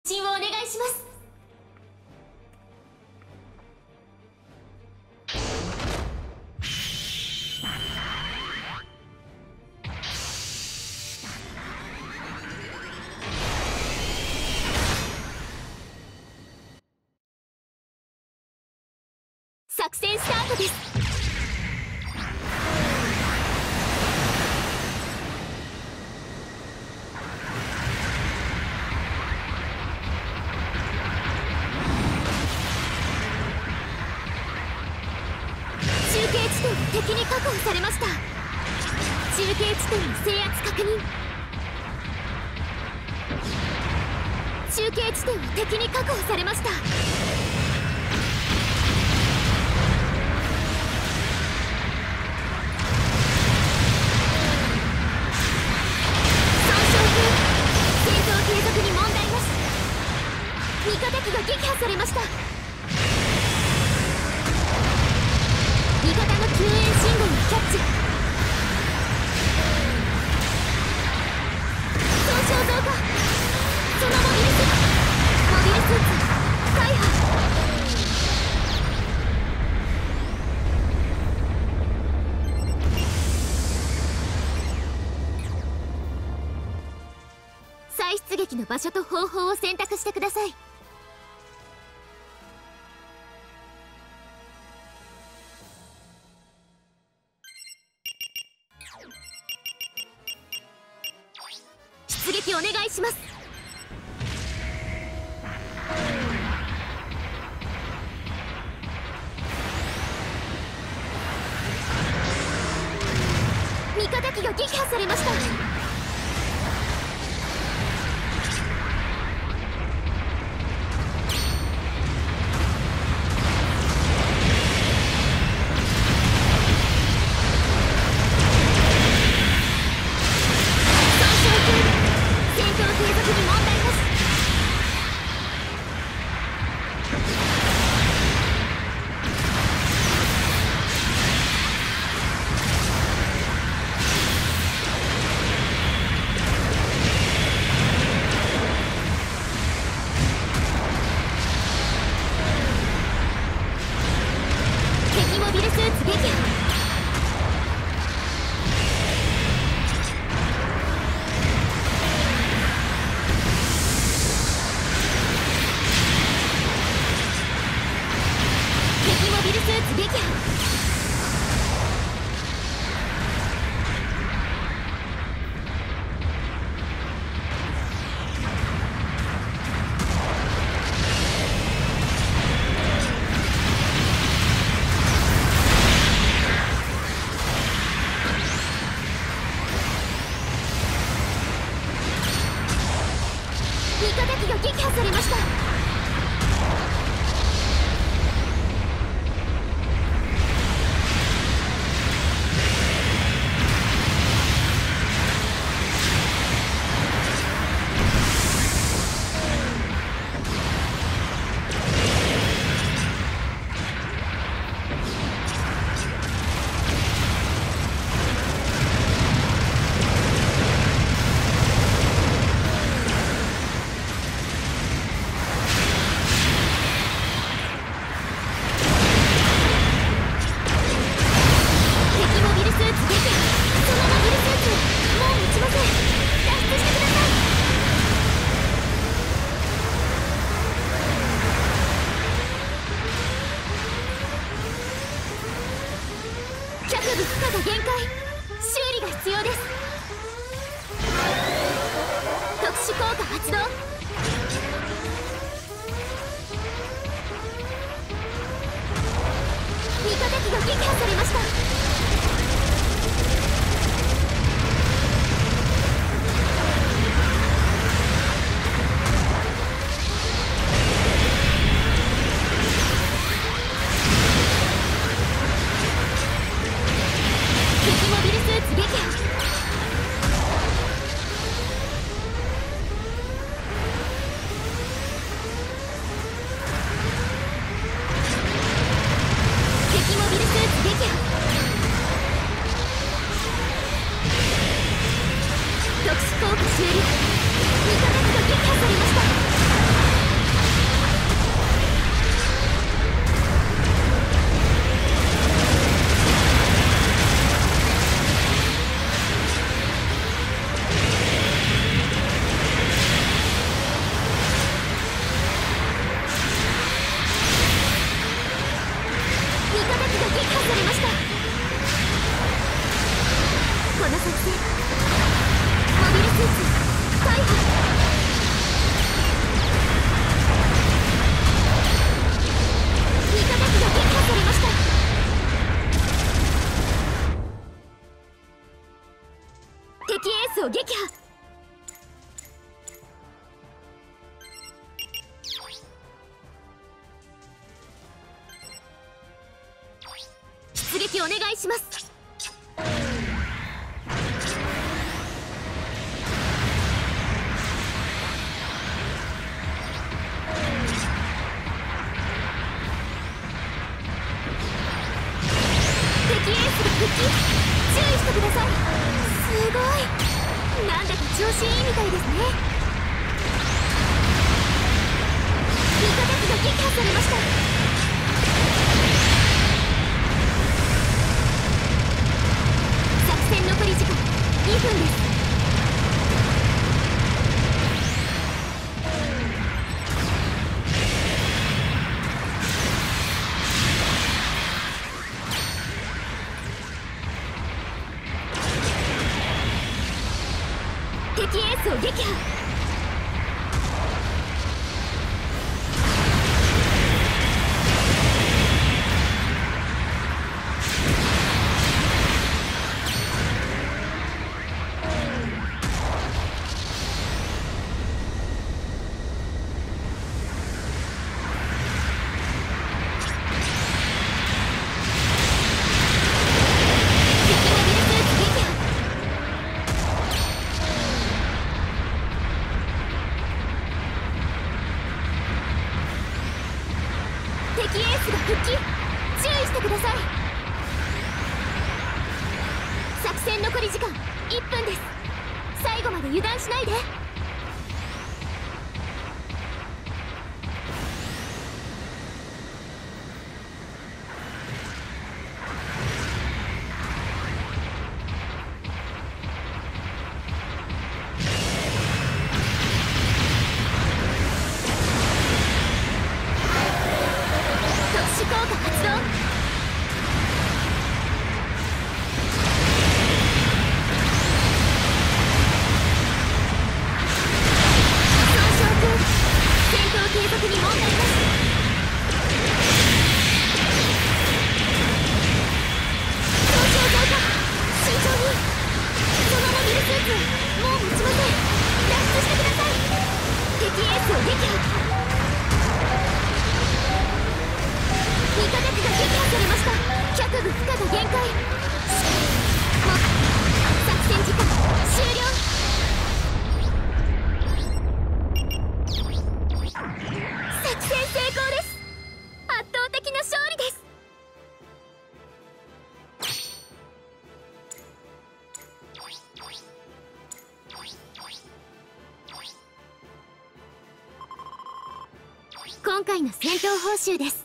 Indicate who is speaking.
Speaker 1: 進をお願いします。作戦スタートです。中継地点を敵に確保されました。中継地点の制圧確認。中継地点を敵に確保されました。継続に問題なし。味方機が撃破されました。味方の救援信号をキャッチ。損傷増加。そのモビルスーツ大破。再出撃の場所と方法を選択してください。出撃お願いします。味方機が撃破されました。モビルスーツ撃破。敵モビルスーツ撃破。味方機が撃破されました。脚部負荷が限界。修理が必要です。特殊効果発動。味方機が撃破されました。敵モ撃お願いします。敵エースが復帰、注意してください。すごい、なんだか調子いいみたいですね。味方機が撃破されました。作戦残り時間2分です。敵エースを撃破。敵エースが復帰、注意してください。作戦残り時間1分です。最後まで油断しないで。効果発動。損傷中、戦闘継続に問題なし。損傷増加、慎重に。そのモビルスーツもう持ちません。脱出してください。敵エースを撃破。味方機が撃破されました。脚部負荷が限界。作戦時間終了。作戦成功です。圧倒的な勝利です。今回の戦闘報酬です。